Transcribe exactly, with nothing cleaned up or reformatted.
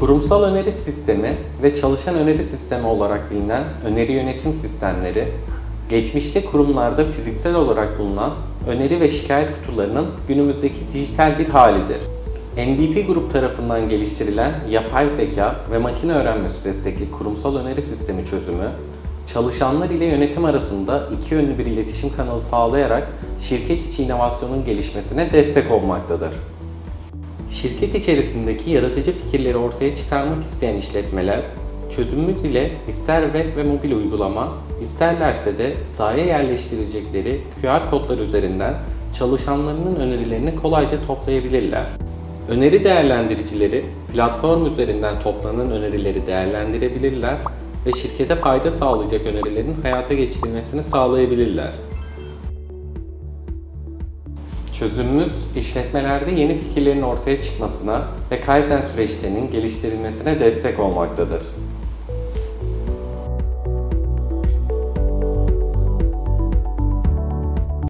Kurumsal öneri sistemi ve çalışan öneri sistemi olarak bilinen öneri yönetim sistemleri, geçmişte kurumlarda fiziksel olarak bulunan öneri ve şikayet kutularının günümüzdeki dijital bir halidir. N D P Grup tarafından geliştirilen yapay zeka ve makine öğrenmesi destekli kurumsal öneri sistemi çözümü, çalışanlar ile yönetim arasında iki yönlü bir iletişim kanalı sağlayarak şirket içi inovasyonun gelişmesine destek olmaktadır. Şirket içerisindeki yaratıcı fikirleri ortaya çıkarmak isteyen işletmeler, çözümümüz ile ister web ve mobil uygulama, isterlerse de sahaya yerleştirecekleri Q R kodlar üzerinden çalışanlarının önerilerini kolayca toplayabilirler. Öneri değerlendiricileri, platform üzerinden toplanan önerileri değerlendirebilirler ve şirkete fayda sağlayacak önerilerin hayata geçirilmesini sağlayabilirler. Çözümümüz, işletmelerde yeni fikirlerin ortaya çıkmasına ve Kaizen süreçlerinin geliştirilmesine destek olmaktadır.